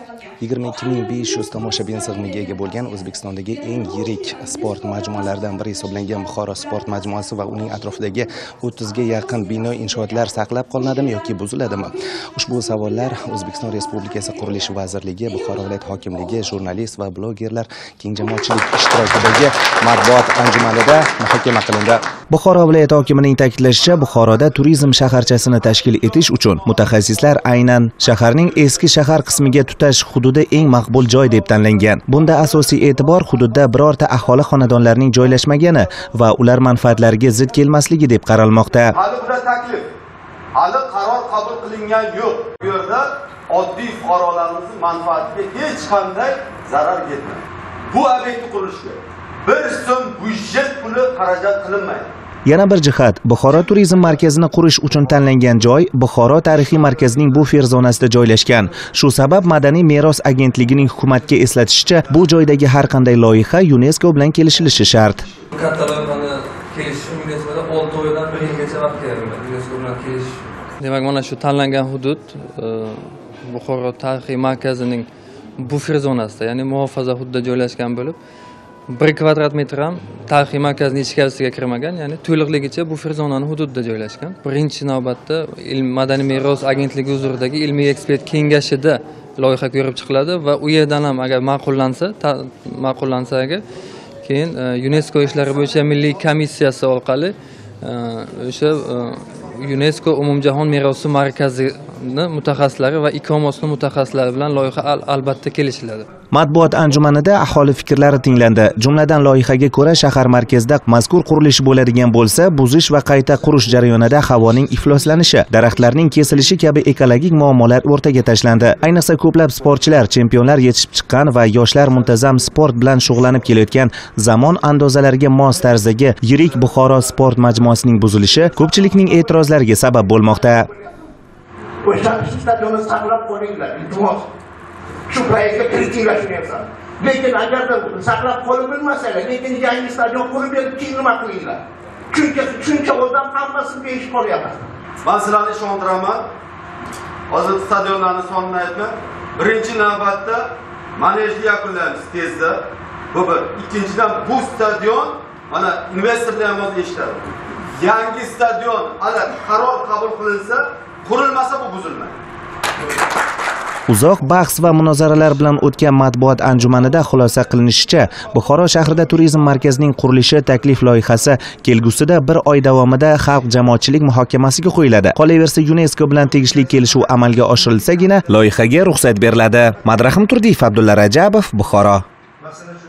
22.500 tomoshabin sig'imiga ega bo'lgan O'zbekistondagi eng yirik sport majmualaridan biri hisoblangan Buxoro sport majmuasi va uning atrofidagi 30 ga yaqin bino inshootlar saqlab qolinadimi yoki buziladimi? Ushbu savollar O'zbekiston Respublikasi Qurilish vazirligi, Buxoro viloyat hokimligi, jurnalist va blogerlar keng jamoatchilik ishtirokidagi matbuot anjumanida muhokama qilindi. Buxoro viloyat hokimining ta'kidlashicha, Buxoroda turizm shaharchasini tashkil etish uchun mutaxassislar aynan shaharning eski shahar qismiga tutash hududi eng maqbul joy deb tanlangan. Bunda asosiy e'tibor hududda birorta aholi xonadonlarining joylashmagani va ular manfaatlariga zid kelmasligi deb qaralmoqda. Hali bular taklif, hali qaror qabul qilingan yo'q. Bu yerda oddiy fuqarolarimiz manfaatiga hech qanday zarar yetmaydi. Bu obyekt qurilishiga bir so'm byudjet puli xarajat qilinmaydi. Yana bir jihat, Buxoro turizm markazini qurish uchun tanlangan joy Buxoro tarixiy markazining bufer zonasida joylashgan. Shu sabab Madaniy meros agentligining hukumatga eslatishicha, bu joydagi har qanday loyiha UNESCO bilan kelishilishi shart. Katta loyihani kelishish UNESCOda 6 oydan 1 yilgacha vaqt kerak. UNESCO bilan kelish. Demak, mana shu tanlangan hudud Buxoro tarixiy markazining bufer zonasida, ya'ni muhofaza hududida joylashgan bo'lib, 1 kvadrat metr ham tarixiy markazning ichkarisiga kirmagan, ya'ni to'liqligicha bufer zonaning hududida joylashgan. Birinchi navbatda Madaniy meros agentligi huzuridagi ilmiy ekspert kengashida loyiha ko'rib chiqiladi va u yerdan ham agar ma'qullansa agar keyin UNESCO ishlari bo'yicha milliy komissiyasi orqali o'sha UNESCO umumjahon merosi markazini mutaxassislari va ICOMOSning mutaxassislari bilan loyiha albatta kelishiladi. Matbuot anjumanida aholi fikrlari tinglandi. Jumladan loyihaga ko'ra shahar markazida mazkur qurilish bo'ladigan bo'lsa, buzish va qayta qurish jarayonida havoning ifloslanishi, daraxtlarning kesilishi kabi ekologik muammolar o'rtaga tashlandi. Ayniqsa ko'plab sportchilar, chempionlar yetishib chiqqan va yoshlar muntazam sport bilan shug'ullanib kelayotgan zamon andozalariga mos tarzdagi yirik Buxoro sport majmuasining buzilishi ko'pchilikning e'tirozlariga sabab bo'lmoqda. Shu proyektga kiritinglar shunaysan. Lekin agarda saqlab qolib bilmasalar, lekin yangi stadion qurib berib keyin nima qilinglar? Chunki o'zdan hammasini besh qolyapti. Men sizlarni ishontiraman. Hozir stadionlarning sonini aytmay, birinchi navbatda manejni yakunlaymiz tezda. Bu bir. Ikkinchidan bu stadion mana investorlar ham o'zi eshitadi. Yangi stadion hali qaror qabul qilinsa, qurilmasa bu buzilmaydi. Uzoq bahs va munozaralar bilan o'tgan matbuot anjumanida xulosa qilinishicha, Buxoro shahrida turizm markazining qurilishi taklif loyihasi kelgusida 1 oy davomida xalq jamoatchilik muhokamasiga qo'yiladi. Qolaversa, UNESCO bilan tegishli kelishuv amalga oshirilsagina loyihaga ruxsat beriladi. Madrahim Turdiyev, Abdulla Rajabov, Buxoro.